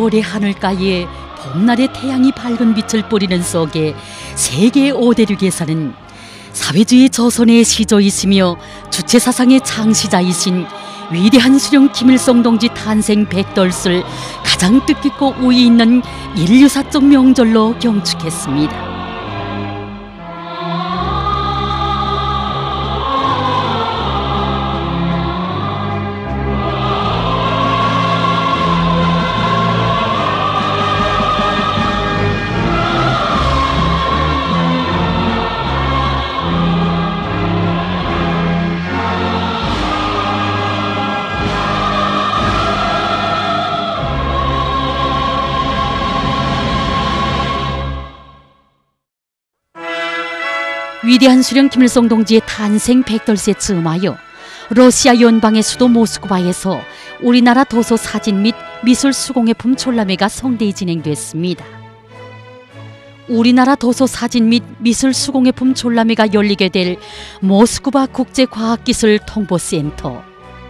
모래 하늘가에 봄날의 태양이 밝은 빛을 뿌리는 속에 세계 5대륙에 사는 사회주의 조선의 시조이시며 주체사상의 창시자이신 위대한 수령 김일성 동지 탄생 100돌을 가장 뜻깊고 우위 있는 인류사적 명절로 경축했습니다. 위대한 수령 김일성 동지의 탄생 100돌에 즈음하여 러시아 연방의 수도 모스크바에서 우리나라 도서 사진 및 미술 수공예품 전람회가 성대히 진행됐습니다. 우리나라 도서 사진 및 미술 수공예품 전람회가 열리게 될 모스크바 국제과학기술 통보센터.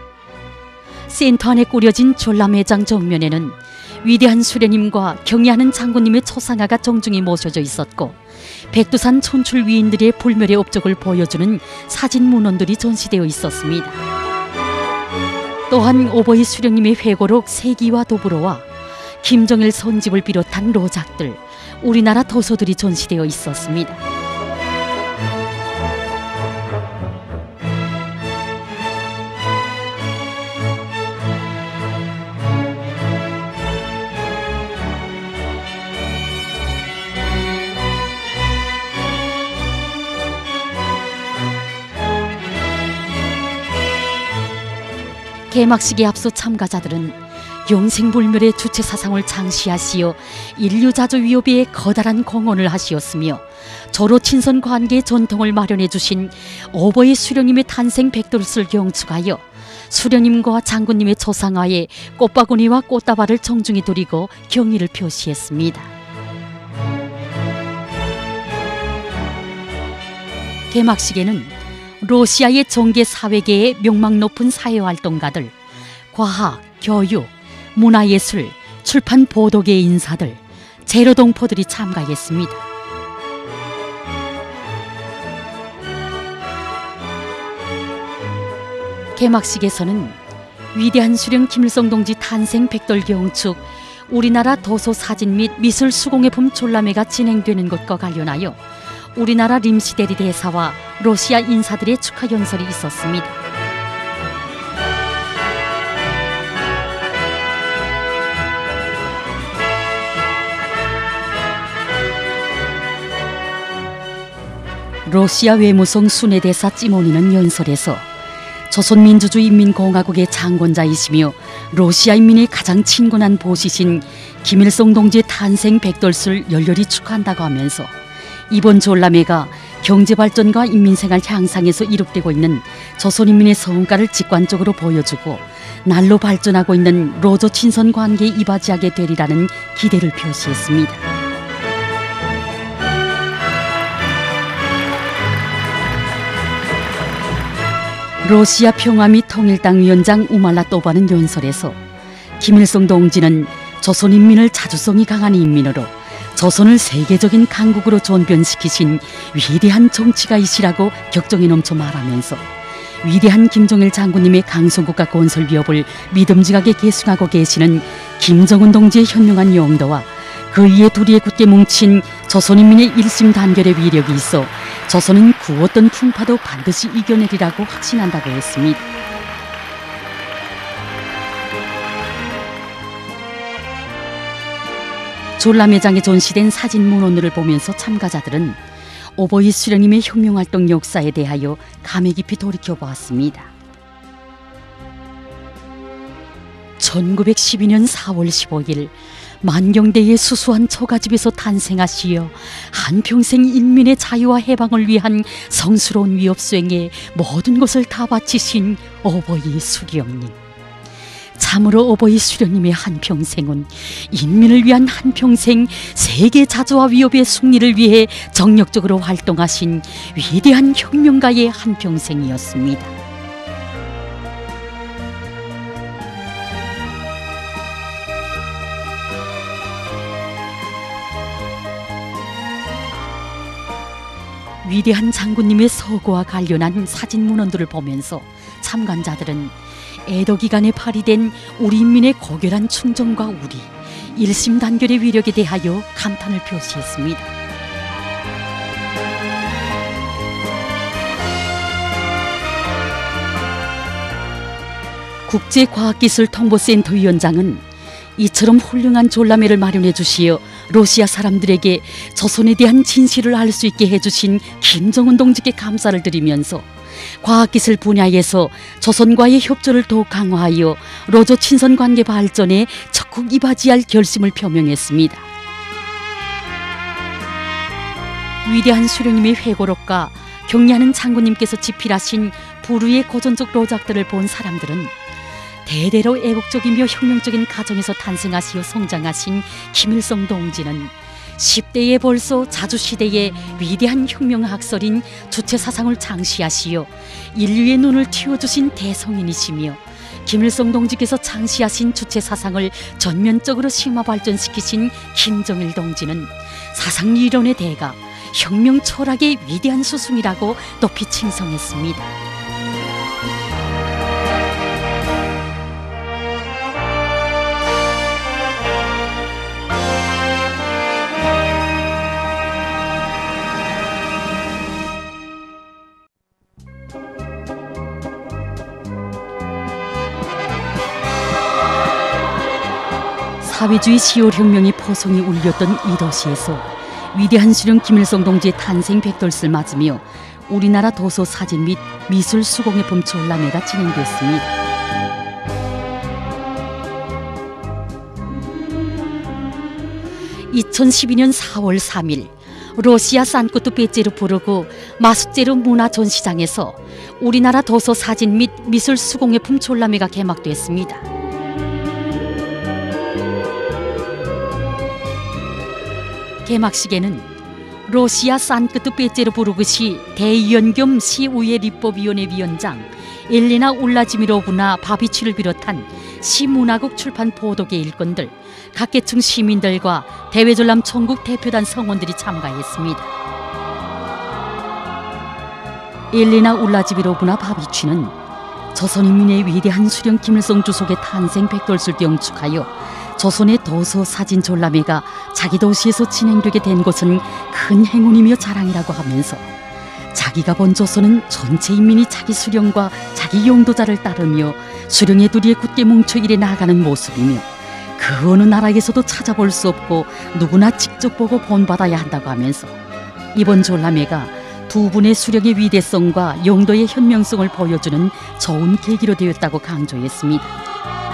센터 안에 꾸려진 전람회장 정면에는 위대한 수령님과 경의하는 장군님의 초상화가 정중히 모셔져 있었고, 백두산 촌출 위인들의 불멸의 업적을 보여주는 사진 문헌들이 전시되어 있었습니다. 또한 오보이 수령님의 회고록 세기와 더불어와 김정일 선집을 비롯한 로작들, 우리나라 도서들이 전시되어 있었습니다. 개막식에 앞서 참가자들은 영생불멸의 주체사상을 창시하시어 인류자주 위협에 거다란 공헌을 하시었으며 조로친선 관계의 전통을 마련해 주신 오보이 수령님의 탄생 100돌을 경축하여 수령님과 장군님의 초상화에 꽃바구니와 꽃다발을 정중히 드리고 경의를 표시했습니다. 개막식에는 러시아의 정계 사회계의 명망 높은 사회활동가들, 과학, 교육, 문화예술, 출판 보도계 인사들, 재로동포들이 참가했습니다. 개막식에서는 위대한 수령 김일성 동지 탄생 100돌 경축, 우리나라 도서 사진 및 미술 수공예품 전람회가 진행되는 것과 관련하여 우리나라 림시대리 대사와 러시아 인사들의 축하 연설이 있었습니다. 러시아 외무성 순회대사 찌모니는 연설에서 조선민주주의인민공화국의 창건자이시며 러시아 인민이 가장 친근한 보시신 김일성 동지의 탄생 100돌을 열렬히 축하한다고 하면서 이번 전람회가 경제발전과 인민생활 향상에서 이룩되고 있는 조선인민의 성과를 직관적으로 보여주고 날로 발전하고 있는 로조 친선 관계에 이바지하게 되리라는 기대를 표시했습니다. 러시아 평화 및 통일당 위원장 우말라 또바는 연설에서 김일성 동지는 조선인민을 자주성이 강한 인민으로 조선을 세계적인 강국으로 전변시키신 위대한 정치가이시라고 격정에 넘쳐 말하면서 위대한 김정일 장군님의 강성국가 건설 위협을 믿음직하게 계승하고 계시는 김정은 동지의 현명한 용도와 그 이에 둘이에 굳게 뭉친 조선인민의 일심단결의 위력이 있어 조선은 그 어떤 풍파도 반드시 이겨내리라고 확신한다고 했습니다. 전람회장에 전시된 사진 문헌들을 보면서 참가자들은 오보이 수령님의 혁명활동 역사에 대하여 감회 깊이 돌이켜보았습니다. 1912년 4월 15일 만경대의 수수한 처가집에서 탄생하시어 한평생 인민의 자유와 해방을 위한 성스러운 위협 수행에 모든 것을 다 바치신 오보이 수령님. 참으로 오보이 수령님의 한평생은 인민을 위한 한평생, 세계 자주와 위협의 승리를 위해 정력적으로 활동하신 위대한 혁명가의 한평생이었습니다. 위대한 장군님의 서거와 관련한 사진 문헌들을 보면서 참관자들은 에도 기간에 발휘된 우리 인민의 고결한 충정과 우리, 일심단결의 위력에 대하여 감탄을 표시했습니다. 국제과학기술통보센터 위원장은 이처럼 훌륭한 졸라매를 마련해 주시어 러시아 사람들에게 조선에 대한 진실을 알 수 있게 해주신 김정은 동지께 감사를 드리면서 과학기술 분야에서 조선과의 협조를 더욱 강화하여 러조 친선관계 발전에 적극 이바지할 결심을 표명했습니다. 위대한 수령님의 회고록과 경례하는 장군님께서 집필하신 부르의 고전적 로작들을 본 사람들은 대대로 애국적이며 혁명적인 가정에서 탄생하시어 성장하신 김일성 동지는 10대에 벌써 자주시대의 위대한 혁명학설인 주체사상을 장시하시어 인류의 눈을 틔워주신 대성인이시며 김일성 동지께서 장시하신 주체사상을 전면적으로 심화 발전시키신 김정일 동지는 사상이론의 대가, 혁명 철학의 위대한 스승이라고 높이 칭송했습니다. 사회주의 10월 혁명의 포성이 울렸던 이 도시에서 위대한 수령 김일성 동지의 탄생 100돌을 맞으며 우리나라 도서 사진 및 미술 수공예품 졸라매가 진행됐습니다. (2012년 4월 3일) 러시아 산크트페테르부르크 마숫제르 문화전시장에서 우리나라 도서 사진 및 미술 수공예품 졸라매가 개막됐습니다. 개막식에는 러시아 산크트페테르부르크시 대의원 겸 시의회立법위원회 위원장 엘레나 울라지미로브나 바비치를 비롯한 시문화국 출판 보도계 일꾼들, 각계층 시민들과 대외전람 총국 대표단 성원들이 참가했습니다. 엘레나 울라지미로브나 바비치는 조선인민의 위대한 수령 김일성 주석의 탄생 100돌을 경축하여 조선의 도서 사진 졸라매가 자기 도시에서 진행되게 된 것은 큰 행운이며 자랑이라고 하면서 자기가 본 조선은 전체 인민이 자기 수령과 자기 용도자를 따르며 수령의 두리에 굳게 뭉쳐 일해 나가는 모습이며 그 어느 나라에서도 찾아볼 수 없고 누구나 직접 보고 본받아야 한다고 하면서 이번 졸라매가 두 분의 수령의 위대성과 용도의 현명성을 보여주는 좋은 계기로 되었다고 강조했습니다.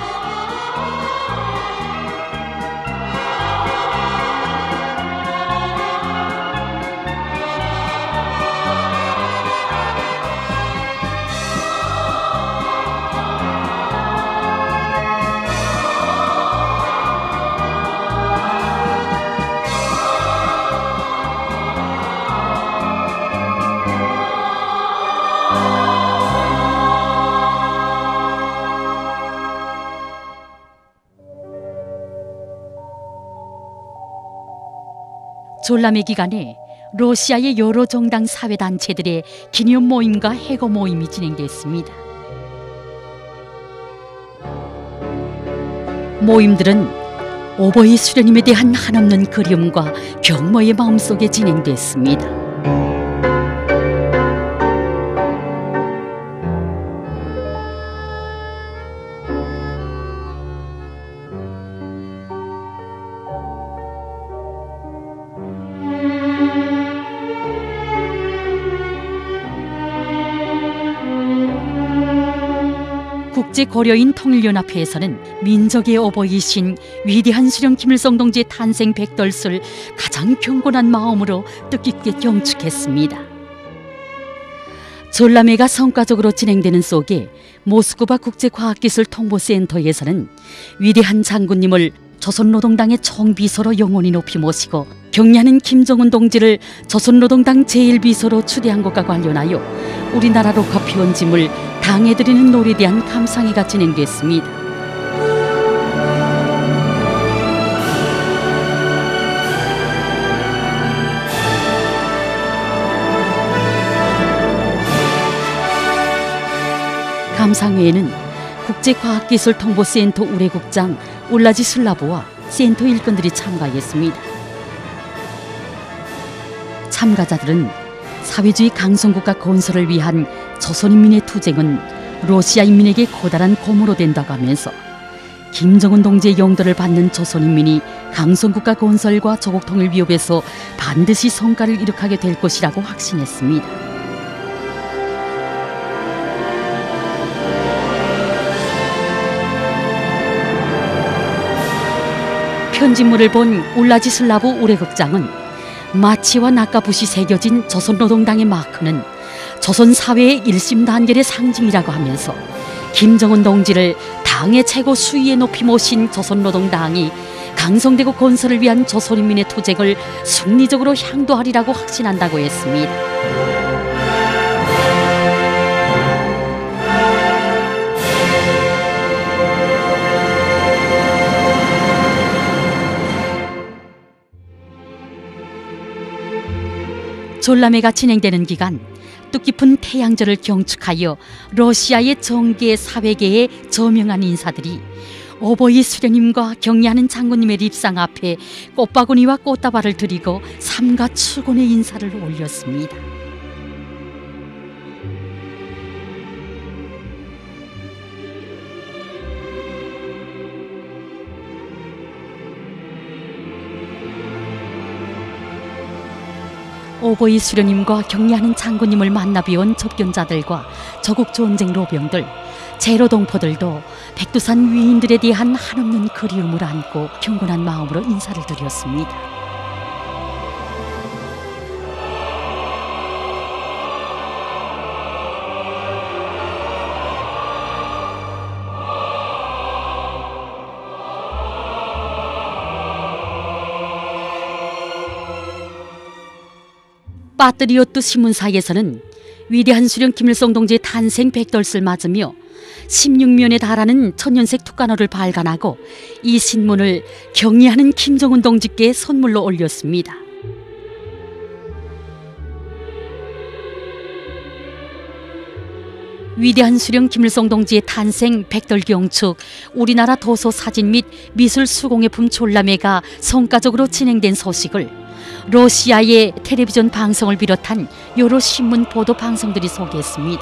졸라매 기간에 러시아의 여러 정당 사회단체들의 기념 모임과 해고 모임이 진행됐습니다. 모임들은 오버의 수령님에 대한 한없는 그리움과 경모의 마음속에 진행됐습니다. 국제고려인 통일연합회에서는 민족의 어버이신 위대한 수령 김일성 동지의 탄생 100돌을 가장 경건한 마음으로 뜻깊게 경축했습니다. 졸라매가 성과적으로 진행되는 속에 모스크바 국제과학기술통보센터에서는 위대한 장군님을 조선노동당의 총비서로 영원히 높이 모시고 경례하는 김정은 동지를 조선노동당 제1비서로 추대한 것과 관련하여 우리나라로 갚혀온 짐을 당해드리는 노래에 대한 감상회가 진행됐습니다. 감상회에는 국제과학기술통보센터 우레국장 울라지슬라브와 센터 일꾼들이 참가했습니다. 참가자들은 사회주의 강성국가 건설을 위한 조선인민의 투쟁은 러시아 인민에게 커다란 고무로 된다고 하면서 김정은 동지의 영도를 받는 조선인민이 강성국가 건설과 조국통일 위협에서 반드시 성과를 이룩하게 될 것이라고 확신했습니다. 편집물을 본 울라지슬라브 우레국장은 마치와 낙가붓이 새겨진 조선노동당의 마크는 조선 사회의 일심단결의 상징이라고 하면서 김정은 동지를 당의 최고 수위에 높이 모신 조선노동당이 강성되고 건설을 위한 조선인민의 투쟁을 승리적으로 향도하리라고 확신한다고 했습니다. 전람회가 진행되는 기간 뜻깊은 태양절을 경축하여 러시아의 정계 사회계에 저명한 인사들이 오보이 수련님과 경례하는 장군님의 립상 앞에 꽃바구니와 꽃다발을 드리고 삼가 출근의 인사를 올렸습니다. 오보이 수련님과 경례하는 장군님을 만나 뵈온 접견자들과 조국 전쟁 로병들, 제로동포들도 백두산 위인들에 대한 한없는 그리움을 안고 경건한 마음으로 인사를 드렸습니다. 파트리오트 신문사에서는 위대한 수령 김일성 동지의 탄생 100돌을 맞으며 16면에 달하는 천연색 툭간호를 발간하고 이 신문을 경의하는 김정은 동지께 선물로 올렸습니다. 위대한 수령 김일성 동지의 탄생 100돌 경축 우리나라 도서 사진 및 미술 수공예품 전람회가 성과적으로 진행된 소식을 러시아의 텔레비전 방송을 비롯한 여러 신문 보도 방송들이 소개했습니다.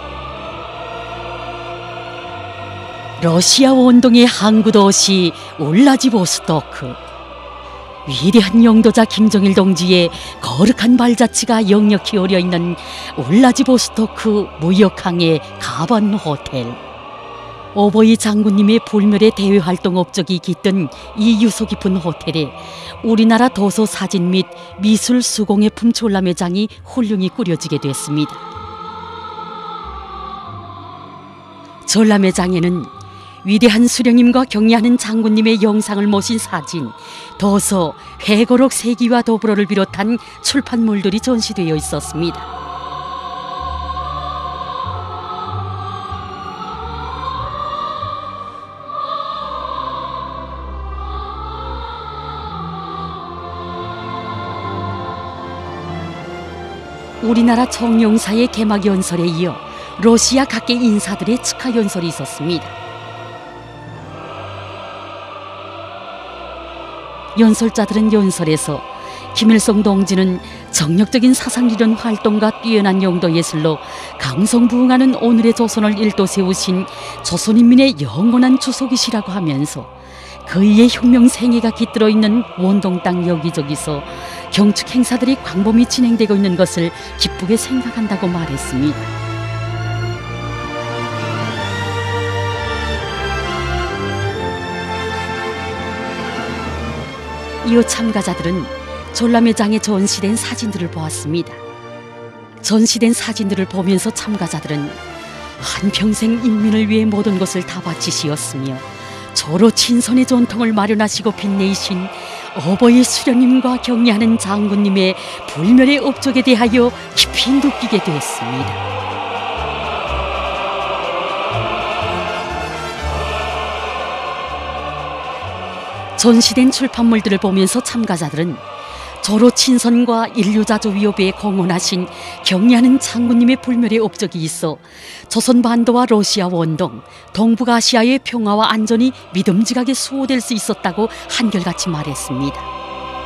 러시아 원동의 항구 도시 울라지보스토크. 위대한 영도자 김정일 동지의 거룩한 발자취가 역력히 어려있는 울라지보스토크 무역항의 가반 호텔. 오보이 장군님의 불멸의 대외활동 업적이 깃든 이 유서 깊은 호텔에 우리나라 도서 사진 및 미술 수공예품 전람회장이 훌륭히 꾸려지게 됐습니다. 전람회장에는 위대한 수령님과 경례하는 장군님의 영상을 모신 사진, 도서, 회고록 세기와 도브로를 비롯한 출판물들이 전시되어 있었습니다. 우리나라 정용사의 개막 연설에 이어 러시아 각계 인사들의 축하 연설이 있었습니다. 연설자들은 연설에서 김일성 동지는 정력적인 사상리론 활동과 뛰어난 영도 예술로 강성부흥하는 오늘의 조선을 일도 세우신 조선인민의 영원한 주석이시라고 하면서 그의 혁명 생애가 깃들어 있는 원동 땅 여기저기서 경축 행사들이 광범위 진행되고 있는 것을 기쁘게 생각한다고 말했습니다. 이후 참가자들은 전람회장에 전시된 사진들을 보았습니다. 전시된 사진들을 보면서 참가자들은 한평생 인민을 위해 모든 것을 다 바치시었으며 저로 친선의 전통을 마련하시고 빛내신 어버이 수령님과 경례하는 장군님의 불멸의 업적에 대하여 깊이 느끼게 되었습니다. 전시된 출판물들을 보면서 참가자들은 조로 친선과 인류자조 위협에 공헌하신 경리하는 장군님의 불멸의 업적이 있어 조선 반도와 러시아 원동, 동북아시아의 평화와 안전이 믿음직하게 수호될 수 있었다고 한결같이 말했습니다.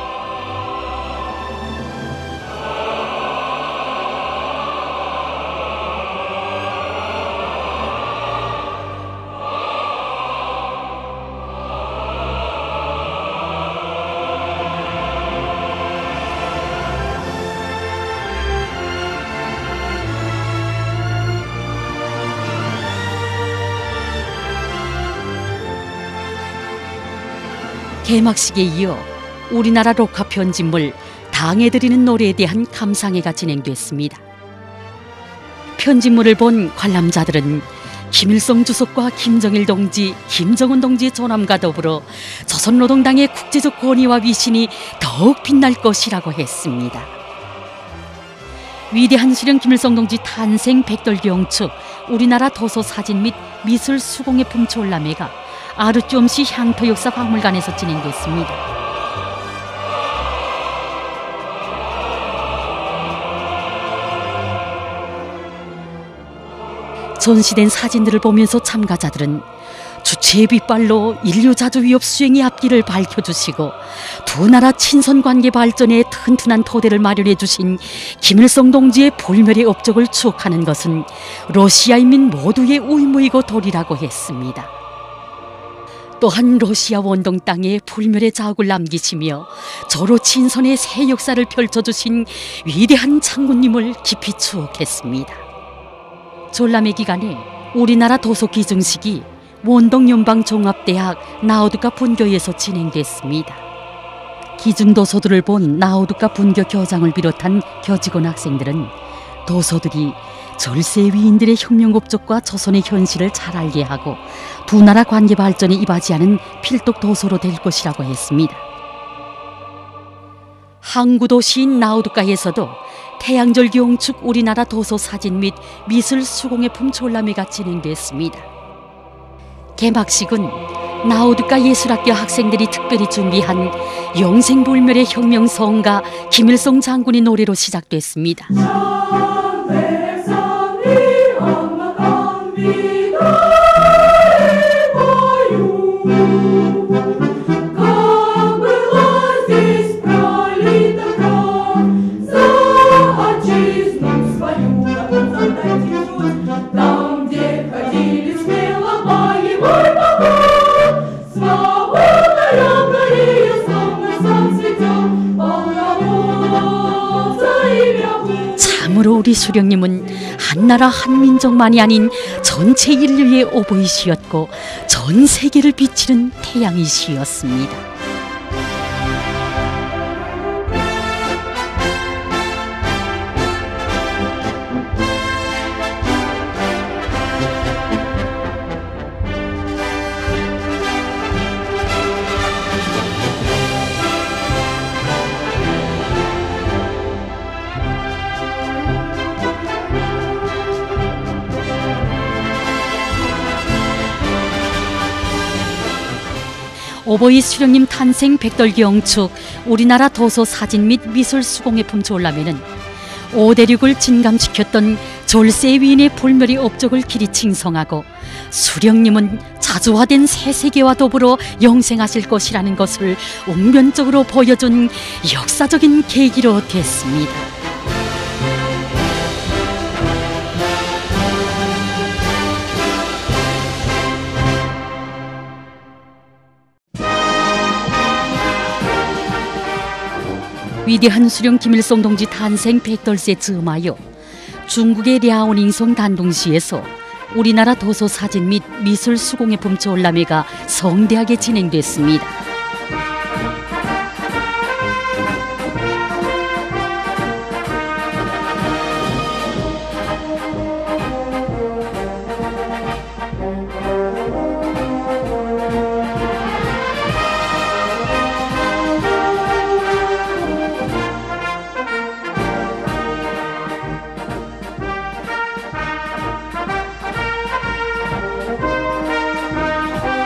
개막식에 이어 우리나라 녹화 편집물 당에 드리는 노래에 대한 감상회가 진행됐습니다. 편집물을 본 관람자들은 김일성 주석과 김정일 동지, 김정은 동지의 존함과 더불어 조선노동당의 국제적 권위와 위신이 더욱 빛날 것이라고 했습니다. 위대한 수령 김일성 동지 탄생 백돌경축 우리나라 도서 사진 및 미술 수공예 품촌람회가 아르쪼음시 향토역사박물관에서 진행됐습니다. 전시된 사진들을 보면서 참가자들은 주체의 빛발로 인류자조 위협 수행의 앞길을 밝혀주시고 두 나라 친선관계 발전에 튼튼한 토대를 마련해 주신 김일성 동지의 불멸의 업적을 추억하는 것은 러시아인민 모두의 의무이고 도리라고 했습니다. 또한 러시아 원동 땅에 불멸의 자국을 남기시며 조로 친선의 새 역사를 펼쳐주신 위대한 장군님을 깊이 추억했습니다. 졸람회 기간에 우리나라 도서 기증식이 원동연방종합대학 나우두카 분교에서 진행됐습니다. 기증도서들을 본 나우두카 분교 교장을 비롯한 교직원 학생들은 도서들이 절세 위인들의 혁명 업적과 조선의 현실을 잘 알게 하고 두 나라 관계 발전에 이바지하는 필독 도서로 될 것이라고 했습니다. 항구도 시인 나우두카에서도 태양절 경축 우리나라 도서 사진 및 미술 수공예품 졸람회가 진행됐습니다. 개막식은 나우두카 예술학교 학생들이 특별히 준비한 영생불멸의 혁명성가 김일성 장군의 노래로 시작됐습니다. 참으로 우리 수령님은 한나라 한민족만이 아닌 전체 인류의 오보이시였고 전 세계를 비치는 태양이시였습니다. 오보이 수령님 탄생 백돌경축 우리나라 도서 사진 및 미술 수공예품 졸람회는 오대륙을 진감시켰던 졸세 위인의 불멸의 업적을 길이 칭송하고 수령님은 자주화된 새 세계와 더불어 영생하실 것이라는 것을 웅변적으로 보여준 역사적인 계기로 됐습니다. 위대한 수령 김일성 동지 탄생 백돌세 즈음하여 중국의 랴오닝성 단둥시에서 우리나라 도서 사진 및 미술 수공예품 졸람회가 성대하게 진행됐습니다.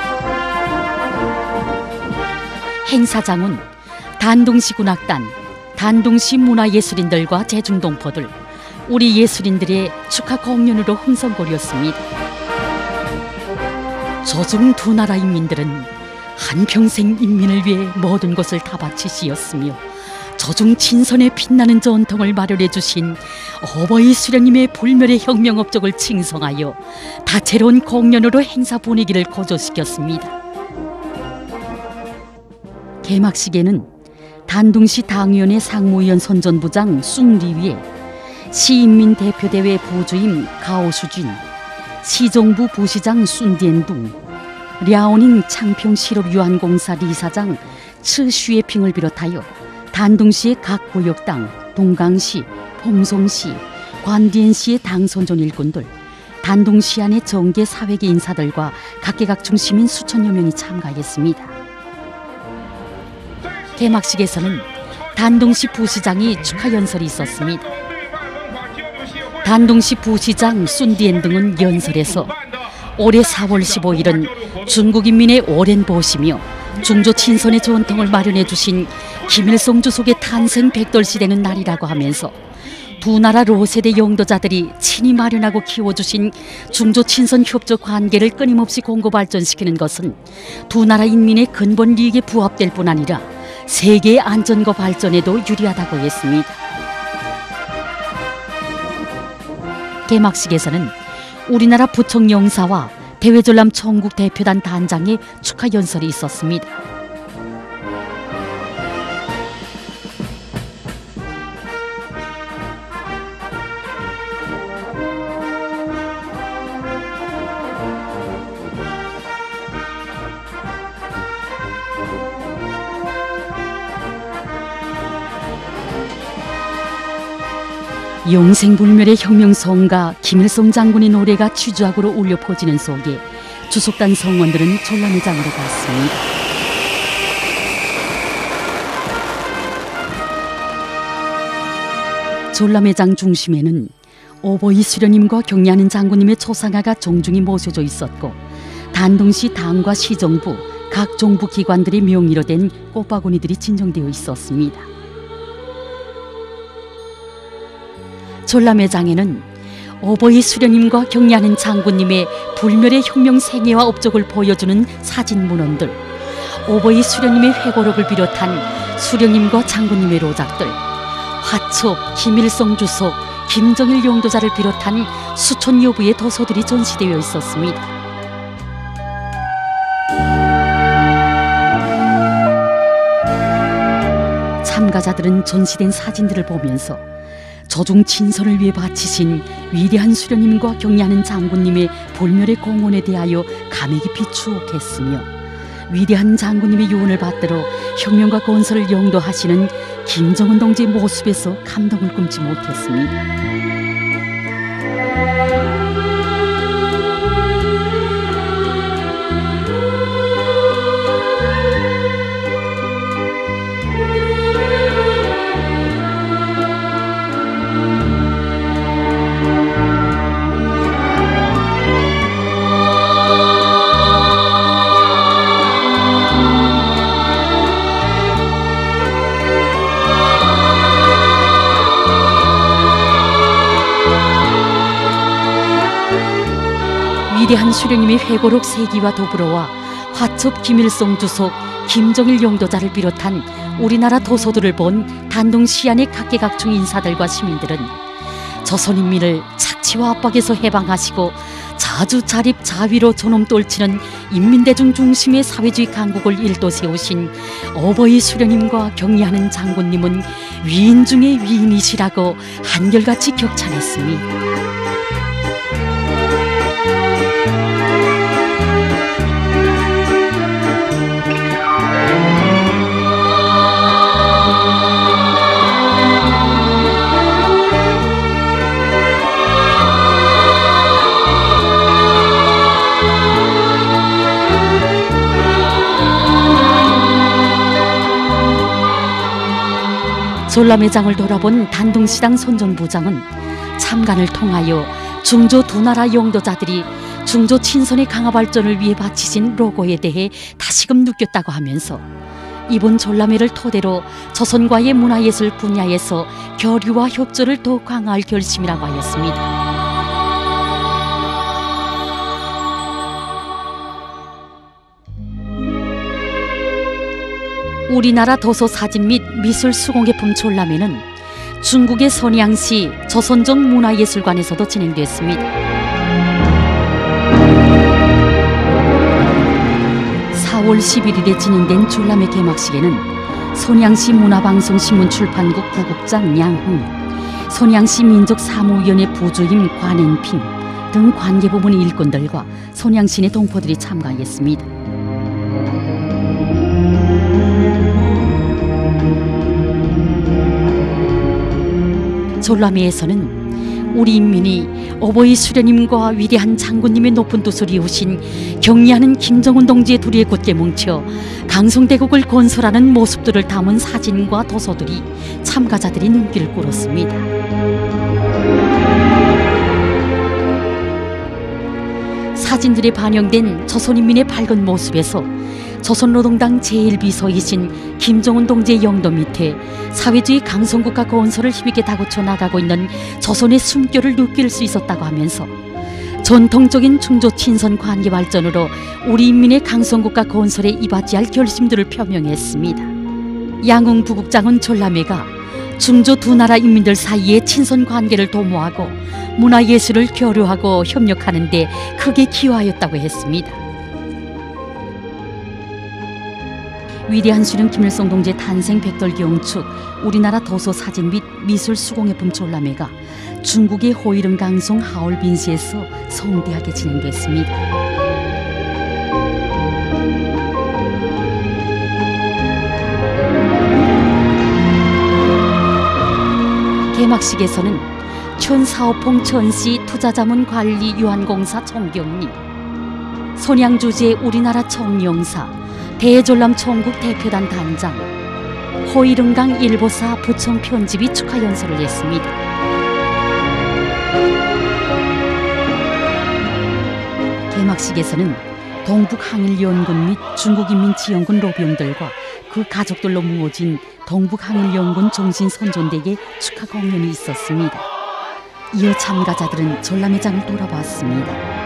행사장은 단둥시 군악단, 단둥시 문화예술인들과 제중동포들, 우리 예술인들의 축하 공연으로 흥성거렸습니다. 조중 두 나라 인민들은 한평생 인민을 위해 모든 것을 다 바치시었으며 조중 친선에 빛나는 전통을 마련해 주신 어버이 수령님의 불멸의 혁명 업적을 칭송하여 다채로운 공연으로 행사 분위기를 고조시켰습니다. 개막식에는 단둥시 당위원회 상무위원 선전부장 숭리위에 시인민대표대회 부주임 가오수진, 시정부 부시장 순디엔둥, 랴오닝 창평실업유한공사 리사장 츠슈에핑을 비롯하여 단둥시의 각 구역당, 동강시, 봉송시, 관디엔시의 당선전 일꾼들, 단둥시 안의 정계 사회계 인사들과 각계각층 시민 수천여 명이 참가했습니다. 개막식에서는 단둥시 부시장이 축하 연설이 있었습니다. 단둥시 부시장 순디엔 등은 연설에서 올해 4월 15일은 중국 인민의 오랜 보시며 중조 친선의 전통을 마련해 주신 김일성 주석의 탄생 100돌시 되는 날이라고 하면서 두 나라 로세대 영도자들이 친히 마련하고 키워주신 중조 친선 협조 관계를 끊임없이 공고 발전시키는 것은 두 나라 인민의 근본利益에 부합될 뿐 아니라 세계의 안전과 발전에도 유리하다고 했습니다. 개막식에서는 우리나라 부청 영사와 대외전람 총국 대표단 단장의 축하 연설이 있었습니다. 영생불멸의 혁명성가 김일성 장군의 노래가 취주악으로 울려 퍼지는 속에 주속단 성원들은 전람회장으로 갔습니다. 전람회장 중심에는 어버이 수령님과 경례하는 장군님의 초상화가 정중히 모셔져 있었고 단둥시 당과 시정부, 각 정부 기관들의 명의로 된 꽃바구니들이 진정되어 있었습니다. 전람회장에는 어버이 수령님과 경례하는 장군님의 불멸의 혁명 생애와 업적을 보여주는 사진 문헌들, 어버이 수령님의 회고록을 비롯한 수령님과 장군님의 로작들, 화첩, 김일성 주석, 김정일 용도자를 비롯한 수천여 부의 도서들이 전시되어 있었습니다. 참가자들은 전시된 사진들을 보면서 조중 친선을 위해 바치신 위대한 수령님과 경례하는 장군님의 불멸의 공헌에 대하여 감회 깊이 추억했으며 위대한 장군님의 유언을 받들어 혁명과 건설을 영도하시는 김정은 동지의 모습에서 감동을 끊지 못했습니다. 위대한 수령님의 회고록 세기와 더불어와 화첩 김일성 주석, 김정일 용도자를 비롯한 우리나라 도서들을 본 단둥시 안의 각계각층 인사들과 시민들은 조선인민을 착취와 압박에서 해방하시고 자주 자립 자위로 존엄 떨치는 인민대중 중심의 사회주의 강국을 일도 세우신 어버이 수령님과 경례하는 장군님은 위인 중의 위인이시라고 한결같이 격찬했습니다. 전람회장을 돌아본 단둥시당 선전부장은 참관을 통하여 중조 두 나라 용도자들이 중조 친선의 강화 발전을 위해 바치신 로고에 대해 다시금 느꼈다고 하면서 이번 전람회를 토대로 조선과의 문화예술 분야에서 교류와 협조를 더욱 강화할 결심이라고 하였습니다. 우리나라 도서 사진 및 미술 수공예품 전람회는 중국의 선양시 조선족 문화예술관에서도 진행됐습니다. 4월 11일에 진행된 전람회 개막식에는 선양시 문화방송신문 출판국 부국장 양흥, 선양시 민족사무위원회 부주임 관행핑 등 관계부문 일꾼들과 선양시내 동포들이 참가했습니다. 전람회에서는 우리 인민이 어버이 수련님과 위대한 장군님의 높은 뜻을 이루신 경리하는 김정은 동지의 둘이에 곧게 뭉쳐 강성대국을 건설하는 모습들을 담은 사진과 도서들이 참가자들이 눈길을 끌었습니다. 사진들에 반영된 조선인민의 밝은 모습에서 조선노동당 제1비서이신 김정은 동지의 영도 밑에 사회주의 강성국가 건설을 힘있게 다구쳐 나가고 있는 조선의 숨결을 느낄 수 있었다고 하면서 전통적인 중조 친선 관계 발전으로 우리 인민의 강성국가 건설에 이바지할 결심들을 표명했습니다. 양흥 부국장은 전람회가 중조 두 나라 인민들 사이의 친선 관계를 도모하고 문화예술을 교류하고 협력하는 데 크게 기여하였다고 했습니다. 위대한 수령 김일성 동지의 탄생 100돌 경축 우리나라 도서 사진 및 미술 수공예품 전람회가 중국의 호이릉 강송 하얼빈시에서 성대하게 진행됐습니다. 개막식에서는 촌사오퐁 천시 투자자문관리유한공사 총경리, 손양주제 우리나라 총영사, 대전람 총국 대표단 단장, 호이릉강 일보사 부청 편집이 축하 연설을 했습니다. 개막식에서는 동북항일연군 및 중국인민지원군 로병들과 그 가족들로 모어진 동북항일연군 종신선전대회 축하 공연이 있었습니다. 이어 참가자들은 전람회장을 돌아봤습니다.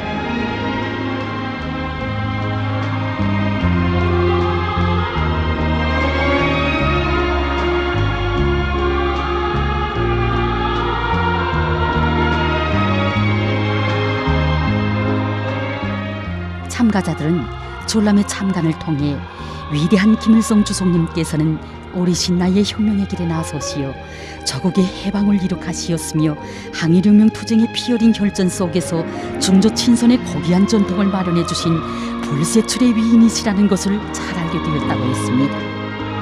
참가자들은 전람회 참관을 통해 위대한 김일성 주석님께서는 어리신 나이에 혁명의 길에 나서시어 저국의 해방을 이룩하시었으며 항일혁명 투쟁의 피어린 혈전 속에서 중조 친선의 고귀한 전통을 마련해 주신 불세출의 위인이시라는 것을 잘 알게 되었다고 했습니다.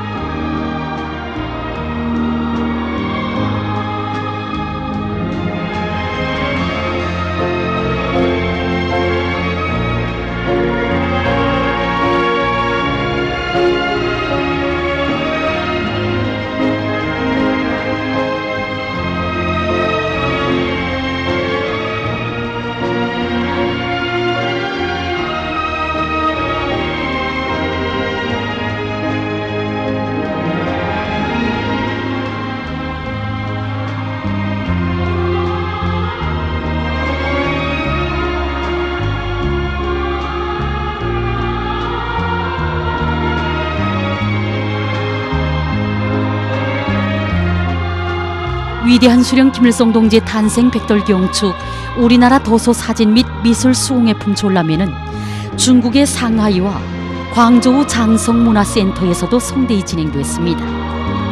위대한 수령 김일성 동지의 탄생 100돌 경축 우리나라 도서 사진 및 미술 수공예품 전람회는 중국의 상하이와 광저우 장성문화센터에서도 성대히 진행됐습니다.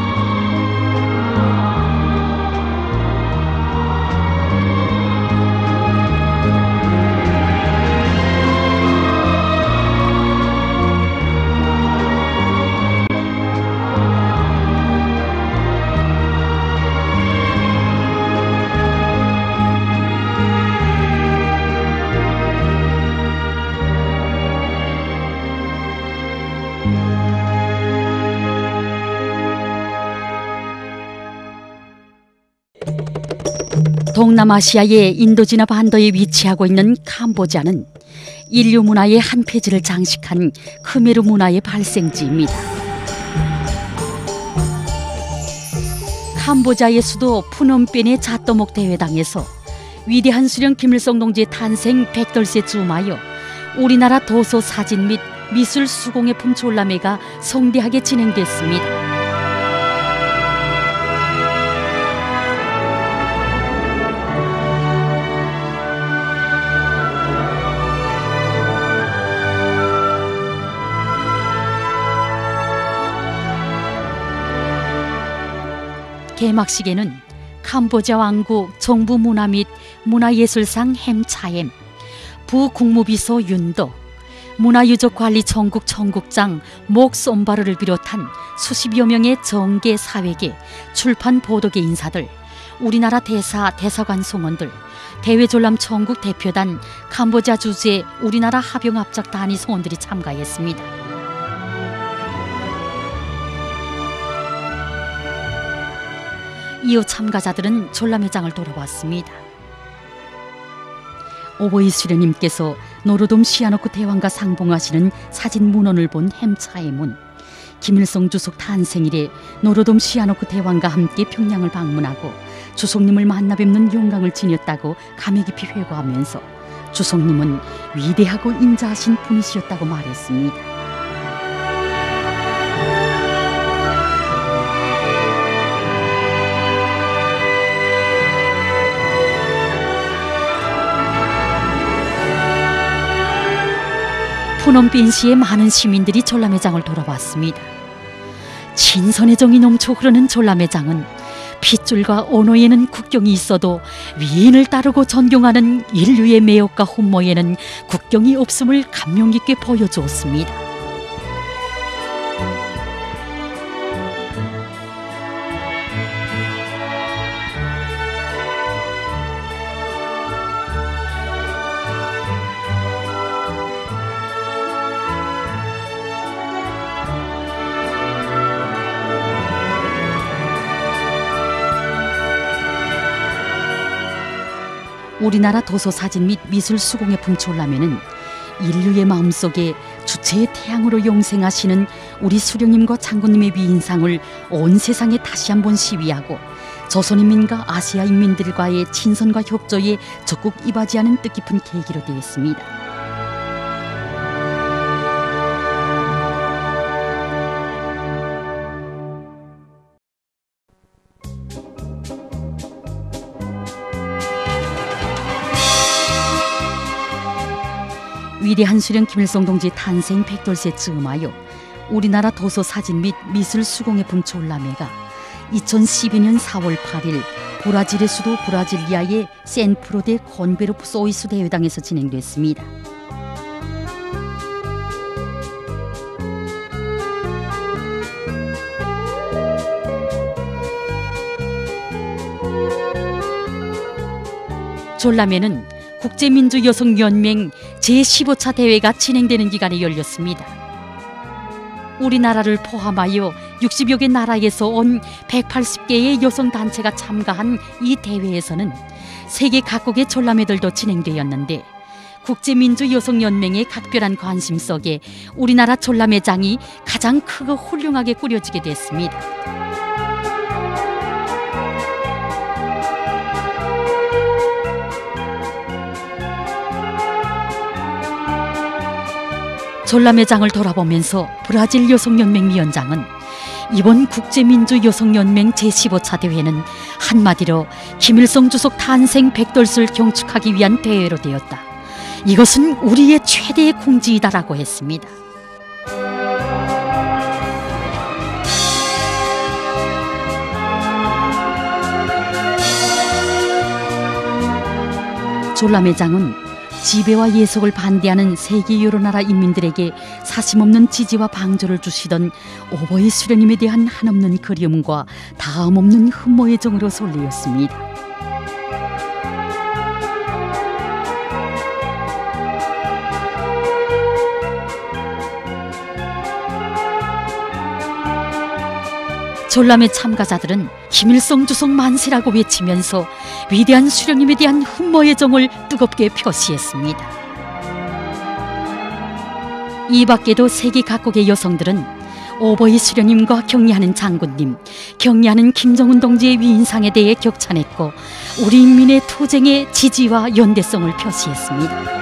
동남아시아의 인도지나 반도에 위치하고 있는 캄보디아는 인류 문화의 한 페이지를 장식한 크메르 문화의 발생지입니다. 캄보디아의 수도 푸놈펜의 자또목 대회당에서 위대한 수령 김일성 동지의 탄생 100돌세 즈음하여 우리나라 도서 사진 및 미술 수공예품 졸라매가 성대하게 진행됐습니다. 개막식에는 캄보디아 왕국 정부 문화 및 문화예술상 햄차엠, 부국무비서 윤덕, 문화유적관리 전국 청국장 목 솜바르를 비롯한 수십여 명의 정계, 사회계, 출판, 보도계 인사들, 우리나라 대사, 대사관 송원들, 대외졸람 전국 대표단, 캄보디아 주재 우리나라 합영합작 단위 송원들이 참가했습니다. 이후 참가자들은 졸라매장을 돌아왔습니다. 오보이 수련님께서 노로돔 시아노쿠 대왕과 상봉하시는 사진 문헌을 본 햄차에문, 김일성 주석 탄생일에 노로돔 시아노쿠 대왕과 함께 평양을 방문하고 주석님을 만나 뵙는 영광을 지녔다고 감회 깊이 회고하면서 주석님은 위대하고 인자하신 분이시었다고 말했습니다. 푸놈펜시의 많은 시민들이 졸라매장을 돌아왔습니다. 친선의 정이 넘쳐 흐르는 졸라매장은 핏줄과 언어에는 국경이 있어도 위인을 따르고 존경하는 인류의 매혹과 훈모에는 국경이 없음을 감명 깊게 보여주었습니다. 우리나라 도서 사진 및 미술 수공예품 졸라매는 인류의 마음속에 주체의 태양으로 용생하시는 우리 수령님과 장군님의 위인상을 온 세상에 다시 한번 시위하고 조선인민과 아시아 인민들과의 친선과 협조에 적극 이바지하는 뜻깊은 계기로 되었습니다. 위대한 수령 김일성 동지 탄생 100돌세 즈음하여 우리나라 도서 사진 및 미술 수공예품 졸라매가 2012년 4월 8일 브라질의 수도 브라질리아의 샌프로데 콘베르프 소이수 대회당에서 진행됐습니다. 졸라매는 국제민주여성연맹 제15차 대회가 진행되는 기간에 열렸습니다. 우리나라를 포함하여 60여 개 나라에서 온 180개의 여성단체가 참가한 이 대회에서는 세계 각국의 졸라매들도 진행되었는데 국제민주여성연맹의 각별한 관심 속에 우리나라 졸라매장이 가장 크고 훌륭하게 꾸려지게 됐습니다. 졸라매장을 돌아보면서 브라질 여성연맹 위원장은 이번 국제민주여성연맹 제15차 대회는 한마디로 김일성 주석 탄생 100돌을 경축하기 위한 대회로 되었다. 이것은 우리의 최대의 공지이다라고 했습니다. 졸라매장은 지배와 예속을 반대하는 세계 여러 나라 인민들에게 사심없는 지지와 방조를 주시던 오보이 수령님에 대한 한없는 그리움과 다음없는 흠모의 정으로 설레었습니다. 졸라매 참가자들은 김일성 주석 만세라고 외치면서 위대한 수령님에 대한 흠모의 정을 뜨겁게 표시했습니다. 이 밖에도 세계 각국의 여성들은 오버이 수령님과 격려하는 장군님, 격려하는 김정은 동지의 위인상에 대해 격찬했고 우리 인민의 투쟁의 지지와 연대성을 표시했습니다.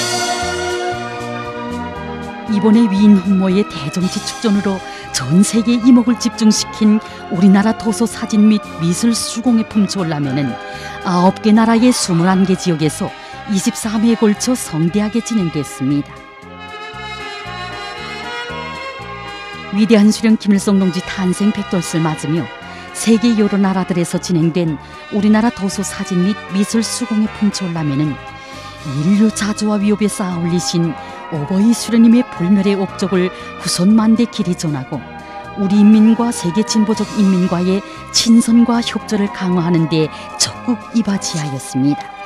이번에 위인 훈모의 대정치 축전으로 전 세계 이목을 집중시킨 우리나라 도서 사진 및 미술 수공예 품쇼라면은 9개 나라의 21개 지역에서 23회에 걸쳐 성대하게 진행됐습니다. 위대한 수령 김일성 동지 탄생 100돌을 맞으며 세계 여러 나라들에서 진행된 우리나라 도서 사진 및 미술 수공예 품쇼라면은 인류 자주와 위협에 쌓아올리신 오버이 수령님의 불멸의 업적을 후손 만대 길이 전하고 우리 인민과 세계 진보적 인민과의 친선과 협조를 강화하는 데 적극 이바지하였습니다.